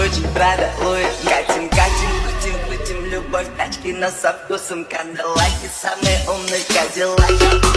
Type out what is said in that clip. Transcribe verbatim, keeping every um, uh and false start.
Гуччи, Прада, Луи. Катим, катим, крутим, крутим, любовь, тачки, но со вкусом кандалаки. Самые умные кадиллаки.